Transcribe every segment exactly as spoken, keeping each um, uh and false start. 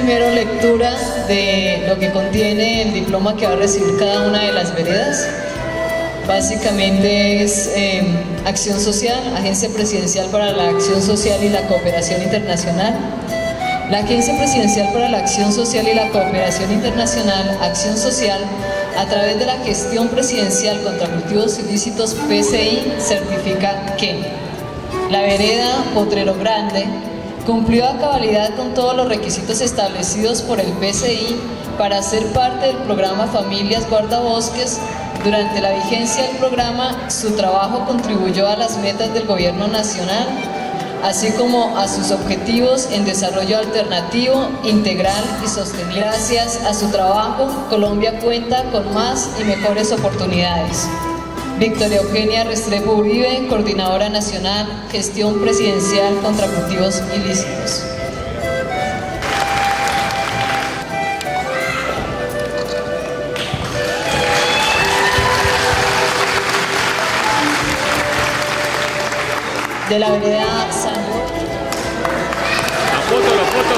primero lectura de lo que contiene el diploma que va a recibir cada una de las veredas. Básicamente es eh, Acción Social, Agencia Presidencial para la Acción Social y la Cooperación Internacional. La Agencia Presidencial para la Acción Social y la Cooperación Internacional, Acción Social, a través de la Gestión Presidencial contra Cultivos Ilícitos P C I, certifica que la vereda Potrero Grande cumplió a cabalidad con todos los requisitos establecidos por el P C I para ser parte del programa Familias Guardabosques. Durante la vigencia del programa, su trabajo contribuyó a las metas del Gobierno Nacional, así como a sus objetivos en desarrollo alternativo, integral y sostenible. Gracias a su trabajo, Colombia cuenta con más y mejores oportunidades. Victoria Eugenia Restrepo Uribe, Coordinadora Nacional, Gestión Presidencial contra Cultivos Ilícitos. De la vereda San Jorge. La foto, la foto.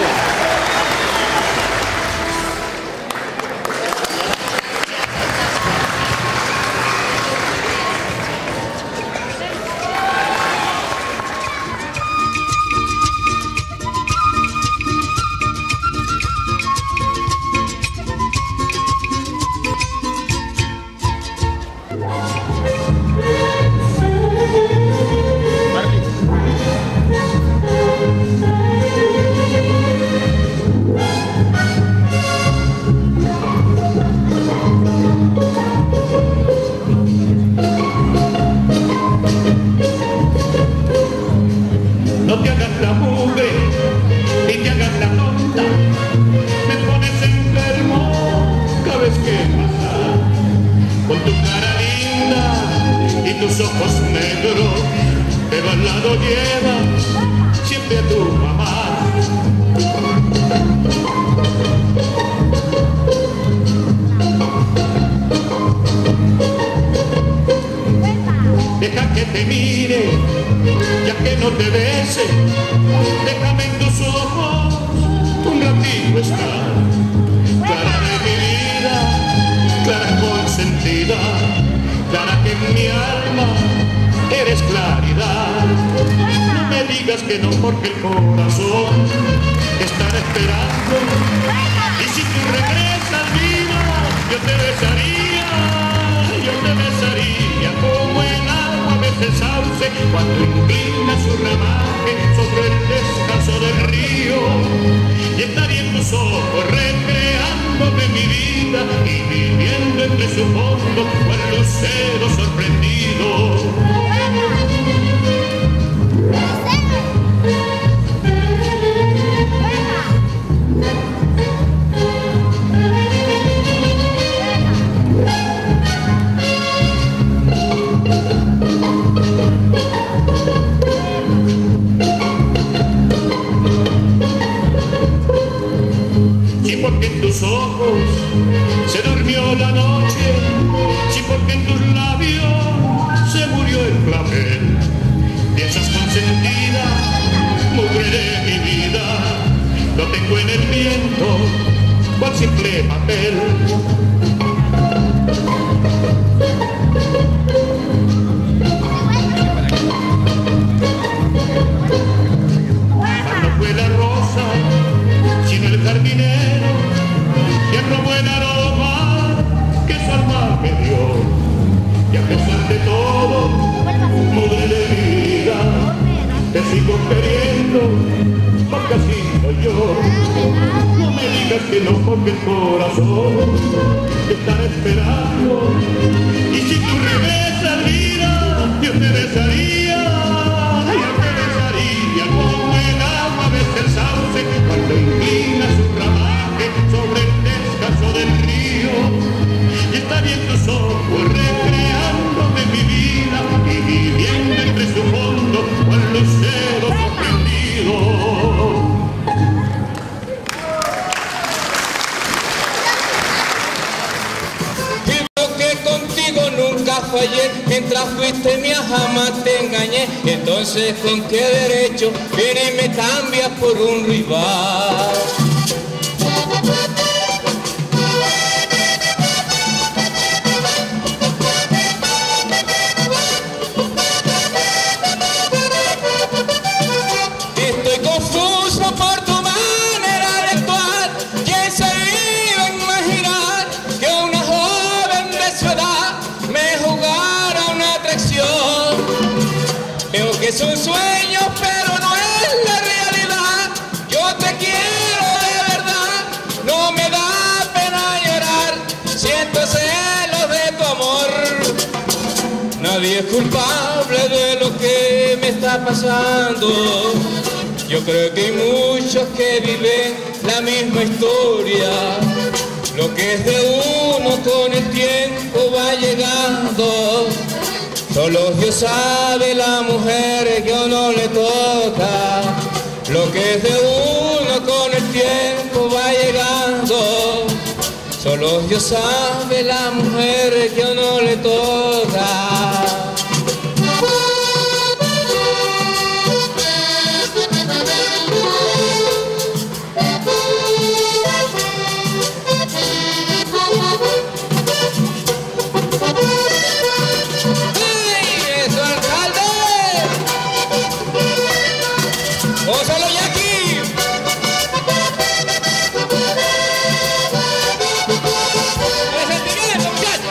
No te hagas la mugre, ni te hagas la tonta. Me pones enfermo cada vez que pasas. Con tu cara linda y tus ojos negros, pero al lado llevas siempre a tu mamá. Deja que te mire, ya que no te bese, déjame en tus ojos un ratito estar. Clara de mi vida, clara consentida, clara que en mi alma eres claridad. No me digas que no, porque el corazón te estará esperando. Y si tú regresas, vida, yo te besaría, yo te besaría como el agua besa el sauce cuando inclina su ramaje sobre el descanso del río. Y estaría en tus ojos recreándome mi vida y viviendo entre su fondo cual lucero sorprendido. Sí, porque en tus ojos se durmió la noche, sí, porque en tus labios se murió el clavel. Piensas consentida, mugre de mi vida, lo tengo en el viento, cual simple papel. Cuando fue la rosa, sino el jardinero, quien robó el aroma que su alma me dio. Y a pesar de todo, mugre de mi vida, te sigo queriendo, porque así soy yo. No me digas que no, porque el corazón te está esperando. Y si tú regresas, vida, yo te besaría, yo te besaría como el agua besa el sauce cuando inclina su ramaje sobre el descanso del río. Y estaría en tus ojos recreándome mi vida y viviendo entre su fondo cual lucero sorprendido. Fallé, mientras fuiste mía jamás te engañé. Y entonces con qué derecho vienes y me cambias por un rival. Nadie es culpable de lo que me está pasando. Yo creo que hay muchos que viven la misma historia. Lo que es de uno con el tiempo va llegando. Solo Dios sabe la mujer que a uno le toca. Lo que es de uno con el tiempo va llegando. Solo Dios sabe la mujer que a uno le toca. ¡Gózalo, Jackie! ¡El sentimiento, muchachos!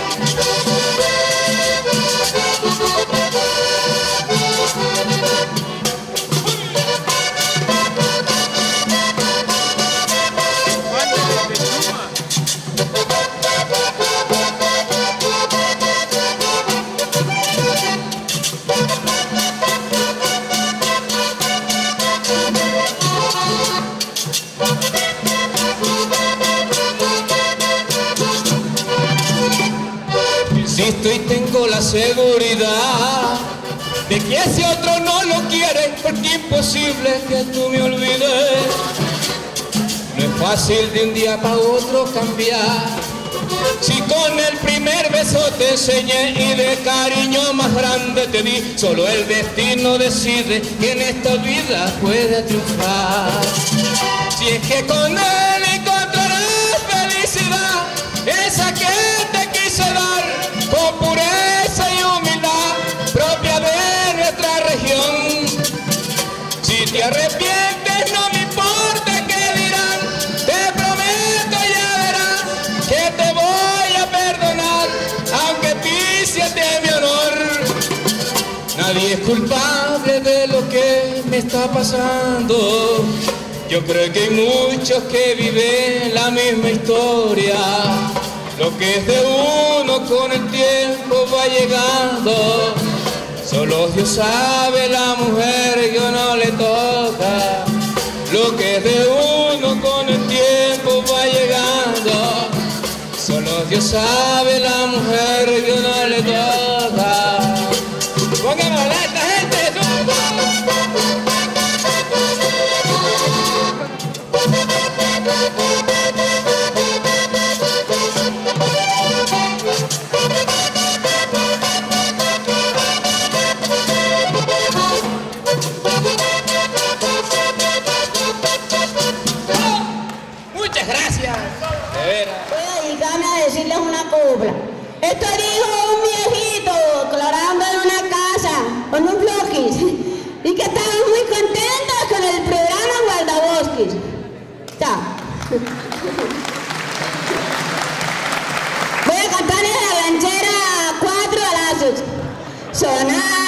Insisto y tengo la seguridad de que ese otro no lo quiere, porque imposible que tú me olvides. No es fácil de un día para otro cambiar. Si con el primer beso te enseñé y de cariño más grande te di, solo el destino decide que en esta vida puede triunfar. Si es que con él encontrarás felicidad, esa que te quise dar, con pureza y humildad, propia de nuestra región. Si te arrepientes no me importa qué dirán, te prometo ya verás que te voy a perdonar, aunque pises de mi honor. Nadie es culpable de lo que me está pasando. Yo creo que hay muchos que viven la misma historia. Lo que es de uno con el tiempo va llegando. Solo Dios sabe la mujer que a uno le toca. Lo que es de uno con el tiempo va llegando. Solo Dios sabe la mujer que a uno le toca. Pónganme a hablar esta gente. Muchas gracias. De veras. Voy a dedicarme a decirles una copla. Esto dijo un viejito clorando en una casa con un floquis y que estaban muy contentos con el programa Guardabosques. Chao. Voy a cantarles la ranchera Cuatro Balazos. Sonar